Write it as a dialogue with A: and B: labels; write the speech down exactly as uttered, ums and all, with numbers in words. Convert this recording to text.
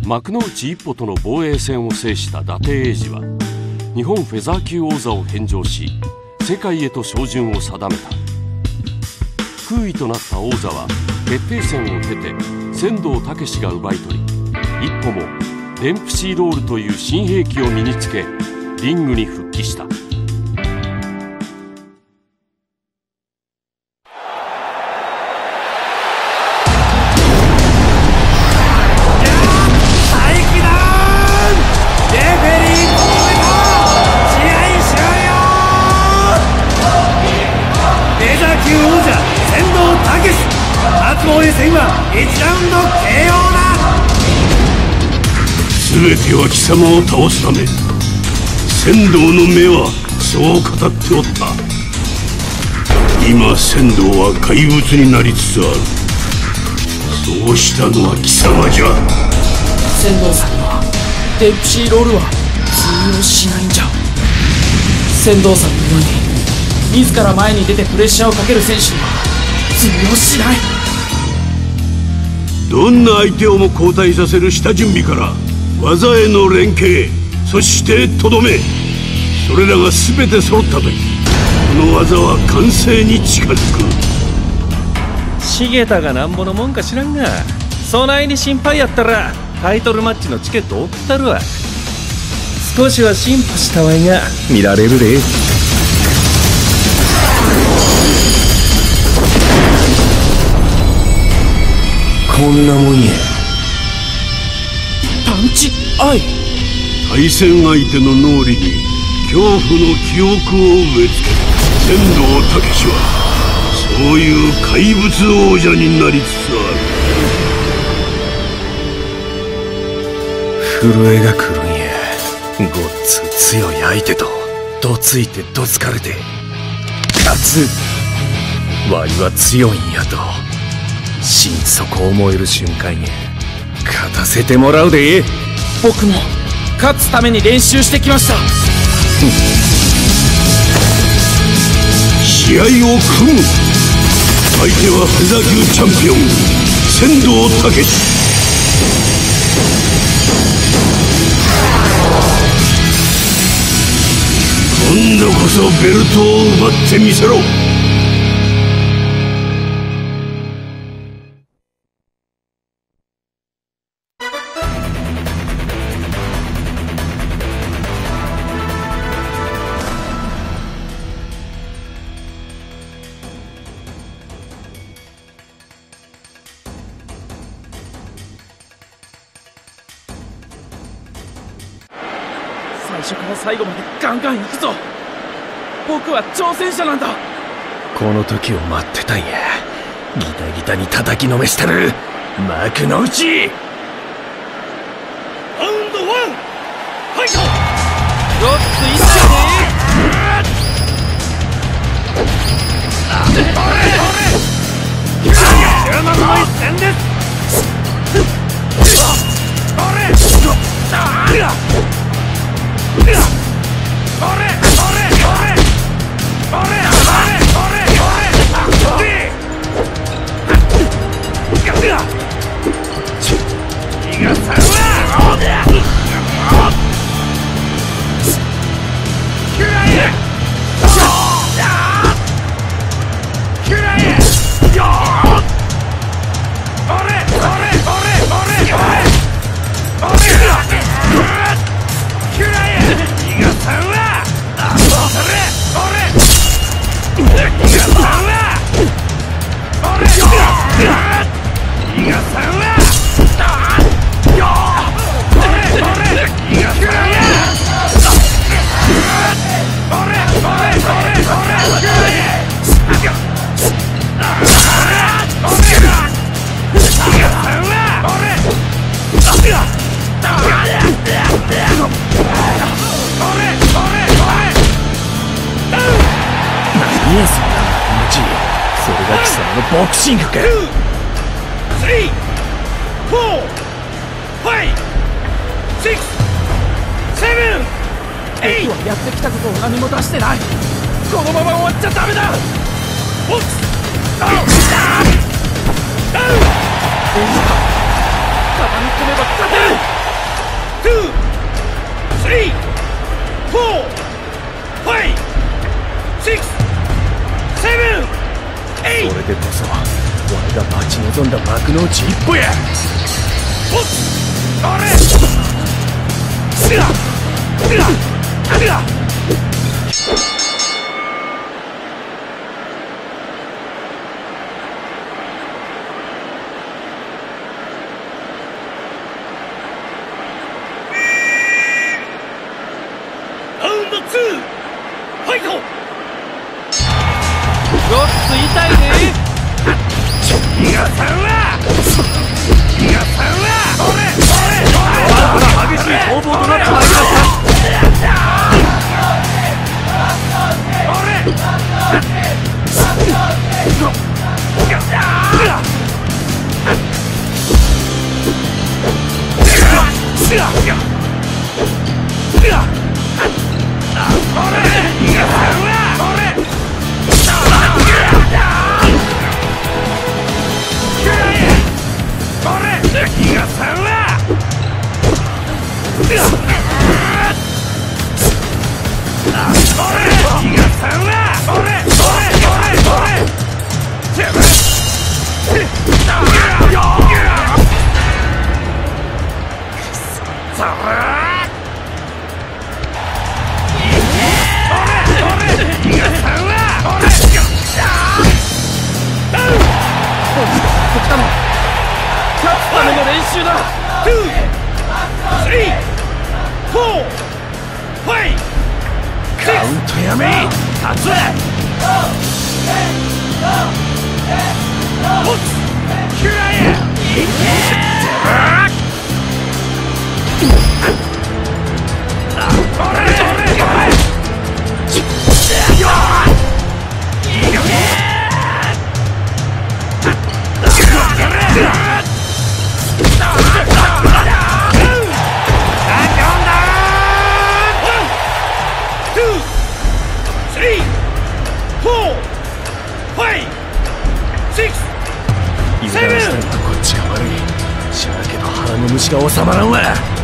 A: 幕の内一歩との防衛戦を制した伊達英二は日本フェザー級王座を返上し、世界へと照準を定めた。空位となった王座は決定戦を経て仙道武志が奪い取り、一歩もデンプシーロールという新兵器を身につけリングに復帰した。
B: 全ては貴様を倒すため。仙道の目はそう語っておった。今仙道は怪物になりつつある。そうしたのは貴様じゃ。
C: 仙道さんにはデンプシーロールは通用しないんじゃ。仙道さんのように自ら前に出てプレッシャーをかける選手には通用しない。
B: どんな相手をも後退させる下準備から技への連携、そしてとどめ、それらが全て揃った時、この技は完成に近づく。
D: 重田がなんぼのもんか知らんが、そないに心配やったらタイトルマッチのチケット送ったるわ。少しは進歩したわいが見られるで。
B: こんなもんや。
C: パンチアイ。
B: 対戦相手の脳裏に恐怖の記憶を植え付ける仙道武志はそういう怪物王者になりつつある。
D: 震えが来るんや。ごっつ強い相手とどついてどつかれて勝つ。わいは強いんやと心底思える瞬間や。勝たせてもらうで。
C: 僕も勝つために練習してきました。
B: 試合を組む。相手はフェザー級チャンピオン仙道武志。今度こそベルトを奪ってみせろ。
C: 最初から最後までガンガン行くぞ。僕は挑戦者なんだ。
D: この時を待ってたんや。ギタギタに叩きのめしたる幕の内。
B: ラウンドワンファイト。
C: ごっついっしょね。注目の一戦です。
D: ボクシングか。
C: 僕はやってきたことを何も出してない。このまま終わっちゃダメだ。ボックスダウンダウンダウン。傾き込めば勝てる。
D: それでこそ俺が待ち望んだ幕の内一歩や。
B: ラウンドツーファイト。
C: ごっつ痛いね。
B: 逃がさんわ逃がさんわ。俺俺俺
C: 激しい攻防となってまいりました。
B: カウントやめ立つ。
D: 油断したのはこっちが悪い。しゃあけど腹の虫が収まらんわ。